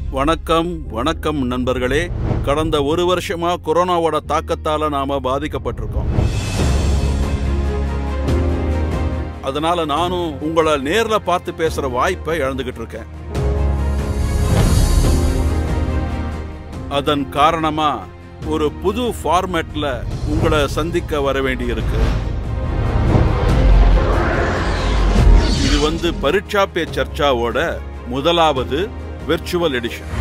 வணக்கம் வணக்கம் நண்பர்களே. கடந்த ஒரு வருஷமா கொரோனாவோட தாக்கத்தால நாம பாதிக்கப்பட்டிருக்கோம். அதனால நானும் உங்களை நேர்ல பார்த்து பேசுற வாய்ப்பை இழந்துகிட்டு இருக்கேன். அதன் காரணமா ஒரு புது ஃபார்மேட்ல உங்களை சந்திக்க வர வேண்டி இருக்கு. இது பரீட்சா பே சர்ச்சாவோட முதலாவது விர்ச்சுவல் எடிஷன்.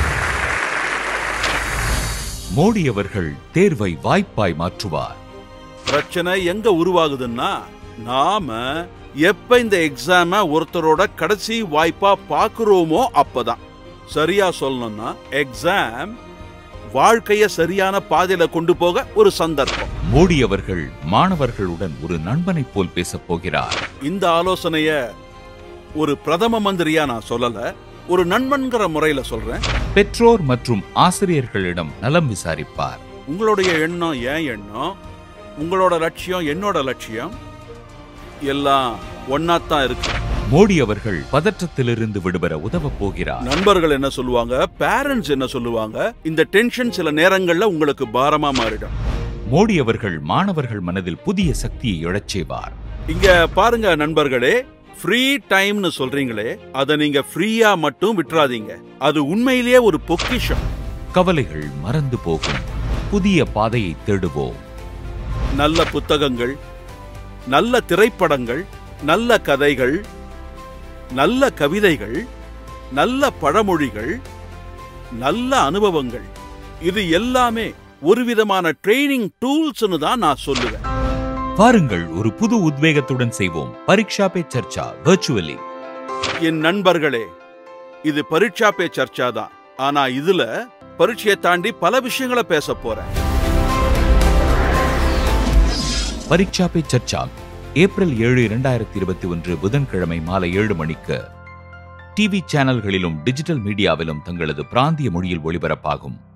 மோடி அவர்கள் தேர்வை வாய்ப்பாய் மாற்றுவார். பிரச்சனை எங்க உருவாகுதுன்னா, நாம எப்ப இந்த எக்ஸாம ஒருத்தரோட கடைசி வாய்ப்பா பாக்குறோமோ அப்பதான். சரியா சொல்லணும்னா, எக்ஸாம் வாழ்க்கைய சரியான பாதையில கொண்டு போக ஒரு சந்தர்ப்பம். மோடி அவர்கள் மாணவர்களுடன் ஒரு நண்பனை போல் பேச போகிறார். இந்த ஆலோசனைய ஒரு பிரதம மந்திரியா நான் சொல்லல, ஒரு நண்பன்கிற முறையில சொல்றேன். பெற்றோர் மற்றும் ஆசிரியர்களிடம் நலம் விசாரிப்பார். உங்களுடைய எண்ணம் ஏன் எண்ணம், உங்களோட லட்சியம் என்னோட லட்சியம், எல்லாம் ஒன்னாத்தான் இருக்கு. மோடி அவர்கள் பதற்றத்திலிருந்து விடுபட உதவ போகிறார். நண்பர்கள் என்ன சொல்லுவாங்க, பேரண்ட்ஸ் என்ன சொல்லுவாங்க, இந்த டென்ஷன் சில நேரங்கள்ல உங்களுக்கு பாரமா மாறிடும். மோடி அவர்கள் மாணவர்கள் மனதில் புதிய சக்தியை எழச் செய்வார். இங்க பாருங்க நண்பர்களே, ஃப்ரீ டைம்னு சொல்றீங்களே, அதை நீங்க ஃப்ரீயா மட்டும் விட்டுறாதீங்க. அது உண்மையிலேயே ஒரு பொக்கிஷம். கவலைகள் மறந்து போகும். புதிய பாதையை தேடுவோம். நல்ல புத்தகங்கள், நல்ல திரைப்படங்கள், நல்ல கதைகள், நல்ல கவிதைகள், நல்ல பழமொழிகள், நல்ல அனுபவங்கள், இது எல்லாமே ஒரு விதமான ட்ரெய்னிங் டூல்ஸ்னு தான் நான் சொல்லுவேன். வாருங்கள், ஒரு புது உத்வேகத்துடன் செய்வோம் பரீட்சா பே சர்ச்சா விர்ச்சுவலி. என் நண்பர்களே, இது பரீட்சா பே சர்ச்சா தான். ஆனா இதுல பரீட்சையை தாண்டி பல விஷயங்களை பேச போறேன். பரீட்சா பே சர்ச்சா ஏப்ரல் 7, 2021 புதன்கிழமை மாலை 7 மணிக்கு டிவி சேனல்களிலும் டிஜிட்டல் மீடியாவிலும் தங்களது பிராந்திய மொழியில் ஒளிபரப்பாகும்.